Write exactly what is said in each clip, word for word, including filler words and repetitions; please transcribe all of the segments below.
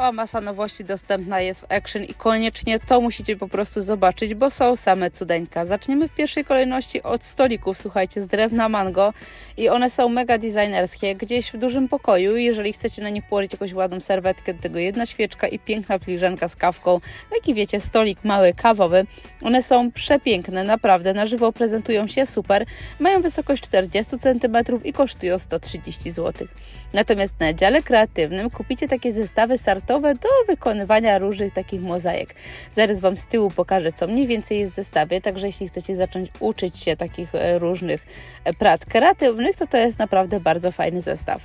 Cała masa nowości dostępna jest w Action i koniecznie to musicie po prostu zobaczyć, bo są same cudeńka. Zaczniemy w pierwszej kolejności od stolików, słuchajcie, z drewna mango i one są mega designerskie, gdzieś w dużym pokoju. Jeżeli chcecie na nie położyć jakąś ładną serwetkę, do tego jedna świeczka i piękna filiżanka z kawką. Taki wiecie, stolik mały, kawowy. One są przepiękne, naprawdę, na żywo prezentują się super. Mają wysokość czterdzieści centymetrów i kosztują sto trzydzieści złotych. Natomiast na dziale kreatywnym kupicie takie zestawy startowe do wykonywania różnych takich mozaik. Zaraz Wam z tyłu pokażę, co mniej więcej jest w zestawie, także jeśli chcecie zacząć uczyć się takich różnych prac kreatywnych, to to jest naprawdę bardzo fajny zestaw.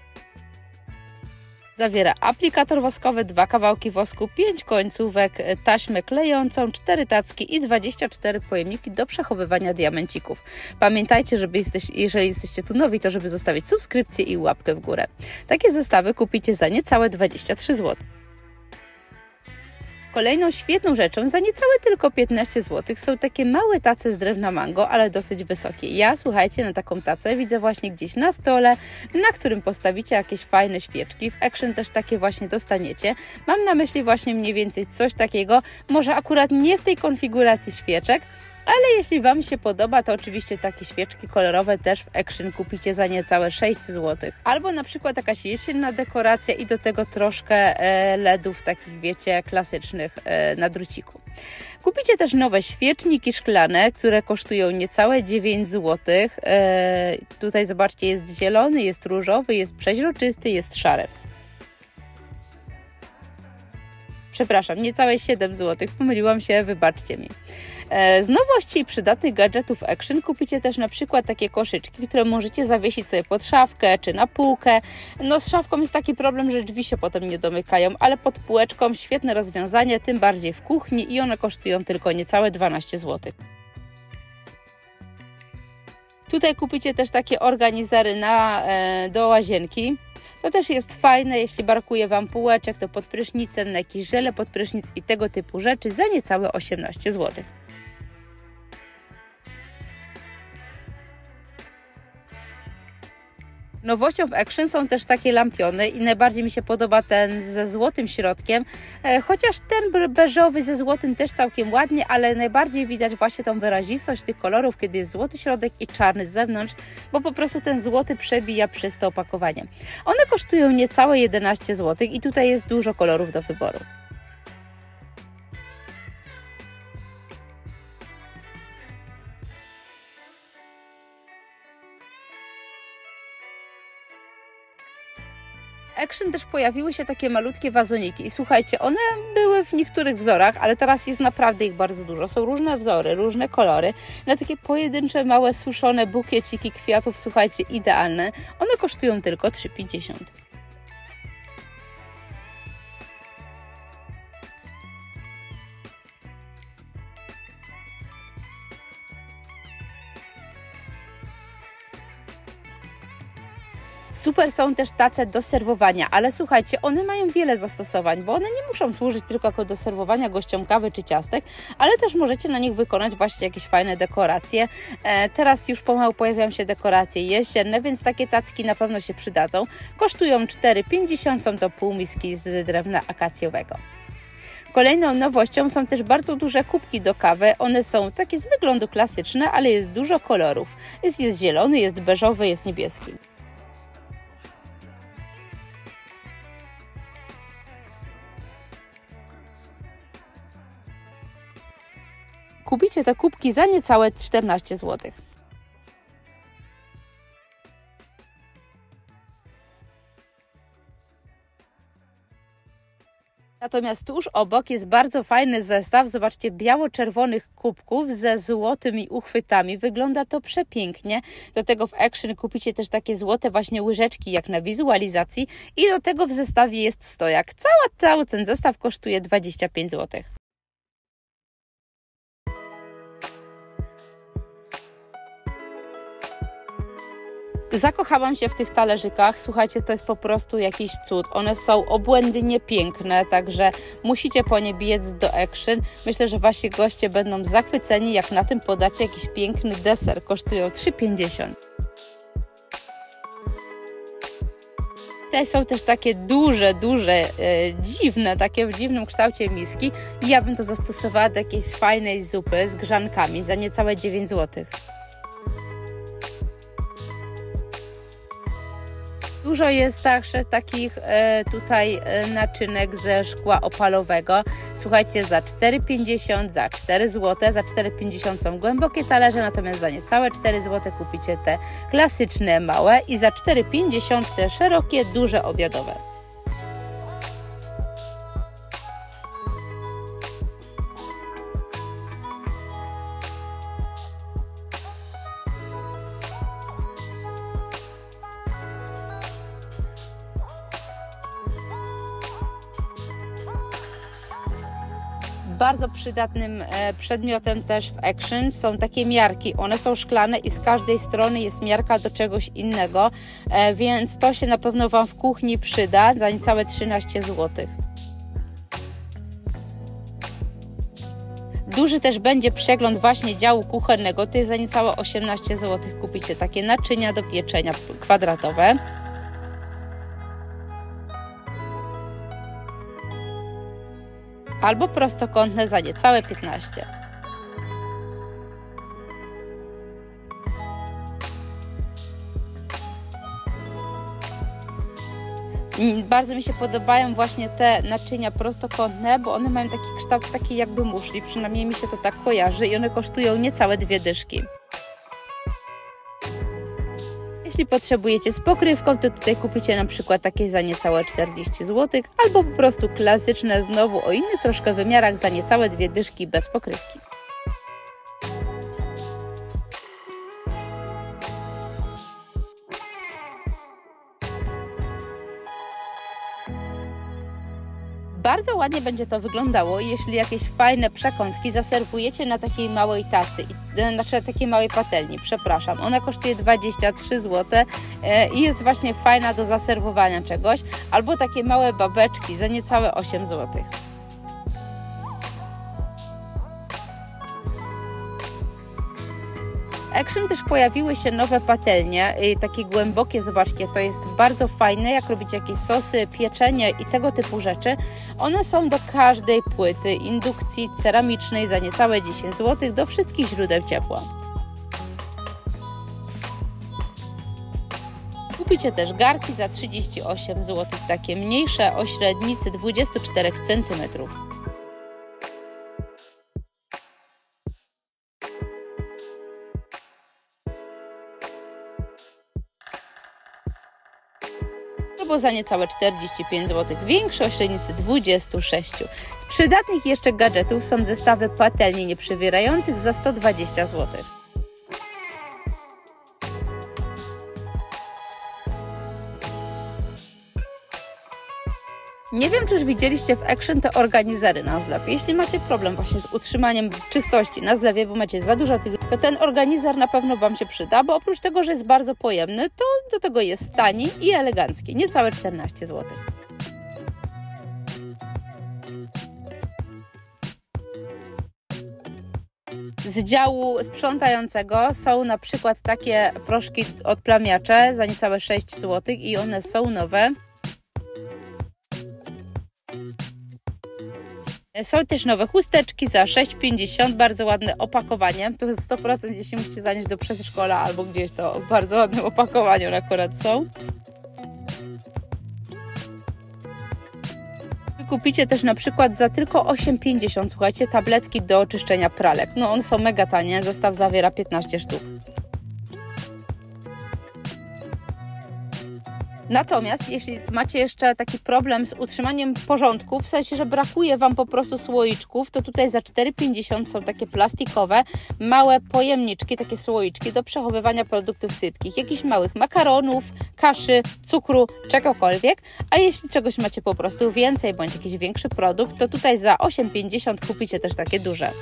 Zawiera aplikator woskowy, dwa kawałki wosku, pięć końcówek, taśmę klejącą, cztery tacki i dwadzieścia cztery pojemniki do przechowywania diamencików. Pamiętajcie, żeby jesteś, jeżeli jesteście tu nowi, to żeby zostawić subskrypcję i łapkę w górę. Takie zestawy kupicie za niecałe dwadzieścia trzy złote. Kolejną świetną rzeczą, za niecałe tylko piętnaście złotych, są takie małe tace z drewna mango, ale dosyć wysokie. Ja, słuchajcie, na taką tacę widzę właśnie gdzieś na stole, na którym postawicie jakieś fajne świeczki. W Action też takie właśnie dostaniecie. Mam na myśli właśnie mniej więcej coś takiego, może akurat nie w tej konfiguracji świeczek, ale jeśli Wam się podoba, to oczywiście takie świeczki kolorowe też w Action kupicie za niecałe sześć złotych. Albo na przykład jakaś jesienna dekoracja i do tego troszkę ledów takich, wiecie, klasycznych na druciku. Kupicie też nowe świeczniki szklane, które kosztują niecałe dziewięć złotych. Tutaj zobaczcie, jest zielony, jest różowy, jest przeźroczysty, jest szary. Przepraszam, niecałe siedem złotych, pomyliłam się, wybaczcie mi. Z nowości i przydatnych gadżetów Action kupicie też na przykład takie koszyczki, które możecie zawiesić sobie pod szafkę czy na półkę. No z szafką jest taki problem, że drzwi się potem nie domykają, ale pod półeczką świetne rozwiązanie, tym bardziej w kuchni i one kosztują tylko niecałe dwanaście złotych. Tutaj kupicie też takie organizery na, e, do łazienki. To też jest fajne, jeśli brakuje Wam półeczek, to pod prysznicem, na jakieś żele pod prysznic i tego typu rzeczy za niecałe osiemnaście złotych. Nowością w Action są też takie lampiony i najbardziej mi się podoba ten ze złotym środkiem, e, chociaż ten beżowy ze złotym też całkiem ładnie, ale najbardziej widać właśnie tą wyrazistość tych kolorów, kiedy jest złoty środek i czarny z zewnątrz, bo po prostu ten złoty przebija przez to opakowanie. One kosztują niecałe jedenaście złotych i tutaj jest dużo kolorów do wyboru. Action też pojawiły się takie malutkie wazoniki i słuchajcie, one były w niektórych wzorach, ale teraz jest naprawdę ich bardzo dużo. Są różne wzory, różne kolory, na takie pojedyncze, małe, suszone bukieciki kwiatów, słuchajcie, idealne. One kosztują tylko trzy pięćdziesiąt. Super są też tace do serwowania, ale słuchajcie, one mają wiele zastosowań, bo one nie muszą służyć tylko jako do serwowania gościom kawy czy ciastek, ale też możecie na nich wykonać właśnie jakieś fajne dekoracje. E, teraz już pomału pojawiają się dekoracje jesienne, więc takie tacki na pewno się przydadzą. Kosztują cztery pięćdziesiąt, są to półmiski z drewna akacjowego. Kolejną nowością są też bardzo duże kubki do kawy. One są takie z wyglądu klasyczne, ale jest dużo kolorów. Jest, jest zielony, jest beżowy, jest niebieski. Kupicie te kubki za niecałe czternaście złotych. Natomiast tuż obok jest bardzo fajny zestaw, zobaczcie, biało-czerwonych kubków ze złotymi uchwytami. Wygląda to przepięknie. Do tego w Action kupicie też takie złote właśnie łyżeczki jak na wizualizacji i do tego w zestawie jest stojak. Cała, cały ten zestaw kosztuje dwadzieścia pięć złotych. Zakochałam się w tych talerzykach, słuchajcie, to jest po prostu jakiś cud. One są obłędnie piękne, także musicie po nie biec do Action. Myślę, że wasi goście będą zachwyceni, jak na tym podacie jakiś piękny deser. Kosztują trzy pięćdziesiąt. Tutaj są też takie duże, duże, e, dziwne, takie w dziwnym kształcie miski i ja bym to zastosowała do jakiejś fajnej zupy z grzankami za niecałe dziewięć złotych. Dużo jest także takich e, tutaj e, naczynek ze szkła opalowego. Słuchajcie, za cztery pięćdziesiąt, za cztery złote, za cztery pięćdziesiąt są głębokie talerze, natomiast za niecałe cztery złote kupicie te klasyczne, małe i za cztery pięćdziesiąt te szerokie, duże, obiadowe. Bardzo przydatnym przedmiotem też w Action są takie miarki. One są szklane i z każdej strony jest miarka do czegoś innego, więc to się na pewno Wam w kuchni przyda za niecałe trzynaście złotych. Duży też będzie przegląd właśnie działu kuchennego, to jest za niecałe osiemnaście złotych. Kupicie takie naczynia do pieczenia kwadratowe. Albo prostokątne za niecałe piętnaście. Bardzo mi się podobają właśnie te naczynia prostokątne, bo one mają taki kształt taki jakby muszli, przynajmniej mi się to tak kojarzy i one kosztują niecałe dwie dyszki. Jeśli potrzebujecie z pokrywką, to tutaj kupicie na przykład takie za niecałe czterdzieści złotych, albo po prostu klasyczne znowu o innych troszkę wymiarach za niecałe dwie dyszki bez pokrywki. Bardzo ładnie będzie to wyglądało, jeśli jakieś fajne przekąski zaserwujecie na takiej małej tacy, znaczy takiej małej patelni, przepraszam. Ona kosztuje dwadzieścia trzy złote i jest właśnie fajna do zaserwowania czegoś, albo takie małe babeczki za niecałe osiem złotych. Action też pojawiły się nowe patelnie, takie głębokie, zobaczcie, to jest bardzo fajne, jak robicie jakieś sosy, pieczenie i tego typu rzeczy. One są do każdej płyty indukcji ceramicznej za niecałe dziesięć złotych, do wszystkich źródeł ciepła. Kupicie też garki za trzydzieści osiem złotych, takie mniejsze, o średnicy dwudziestu czterech centymetrów. Albo za niecałe czterdzieści pięć złotych, większy o średnicy dwudziestu sześciu. Z przydatnych jeszcze gadżetów są zestawy patelni nieprzewierających za sto dwadzieścia złotych. Nie wiem, czy już widzieliście w Action te organizery na zlew. Jeśli macie problem właśnie z utrzymaniem czystości na zlewie, bo macie za dużo tych, to ten organizer na pewno Wam się przyda, bo oprócz tego, że jest bardzo pojemny, to do tego jest tani i elegancki, niecałe czternaście złotych. Z działu sprzątającego są na przykład takie proszki odplamiacze za niecałe sześć złotych i one są nowe. Są też nowe chusteczki za sześć pięćdziesiąt, bardzo ładne opakowanie, to jest sto procent, jeśli musicie zanieść do przedszkola albo gdzieś, to w bardzo ładnym opakowaniu akurat są. Kupicie też na przykład za tylko osiem pięćdziesiąt, słuchajcie, tabletki do czyszczenia pralek. No one są mega tanie, zestaw zawiera piętnaście sztuk. Natomiast jeśli macie jeszcze taki problem z utrzymaniem porządku, w sensie, że brakuje Wam po prostu słoiczków, to tutaj za cztery pięćdziesiąt są takie plastikowe, małe pojemniczki, takie słoiczki do przechowywania produktów sypkich, jakichś małych makaronów, kaszy, cukru, czegokolwiek. A jeśli czegoś macie po prostu więcej, bądź jakiś większy produkt, to tutaj za osiem pięćdziesiąt kupicie też takie duże.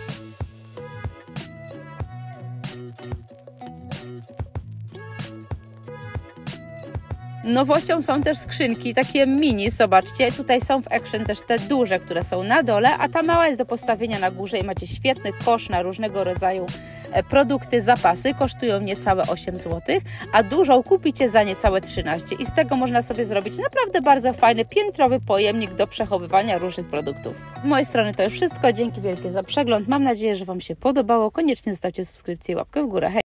Nowością są też skrzynki, takie mini, zobaczcie, tutaj są w Action też te duże, które są na dole, a ta mała jest do postawienia na górze i macie świetny kosz na różnego rodzaju produkty, zapasy, kosztują niecałe osiem złotych, a dużą kupicie za niecałe trzynaście i z tego można sobie zrobić naprawdę bardzo fajny, piętrowy pojemnik do przechowywania różnych produktów. Z mojej strony to już wszystko, dzięki wielkie za przegląd, mam nadzieję, że Wam się podobało, koniecznie zostawcie subskrypcję i łapkę w górę. Hej!